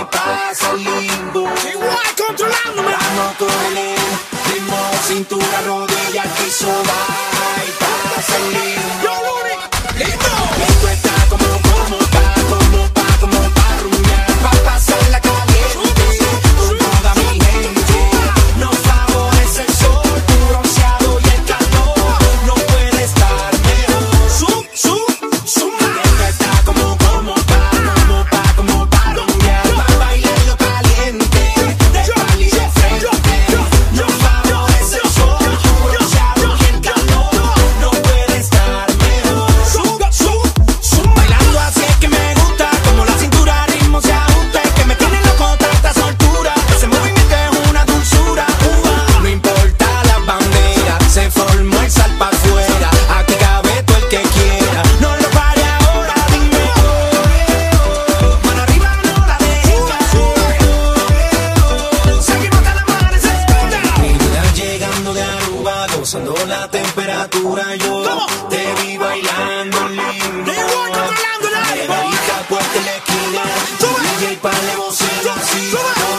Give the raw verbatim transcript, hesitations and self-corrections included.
me pasa el limbo. Igual controlándome. Vamos con el ritmo, cintura, rodilla, al piso, va y pasa el limbo. ¡Listo! Esto está como, como pa, como pa, como pa rumbear, pa pasarla caliente con toda mi gente. Nos favorece el sol, tu bronceado y el calor, no puede estar mejor. Sum, sum, sum. Esto está como, como pa, como pa, como pa rumbear, pa bailarlo caliente, de espalda y de frente. Nos favorece el sol, tu bronceado y el calor, no puede estar mejor. Sum, sum, sum. Bailando así es que me gusta, como la cintura al ritmo se ajusta, es que me tiene loco tanta soltura, ese movimiento es una dulzura. Uh, no importa la bandera, se formó el sal pa' afuera, aquí cabe todo el que quiera, no lo pare ahora, dime oh, oh, mano arriba no la dejes caer, oh, seguimos hasta el amanecer. Mira llegando de Aruba, gozando la temperatura, yo te vi bailando lindo. Igual controlándole. Margarita, puerta en la esquina, D J pa' le bocina, así,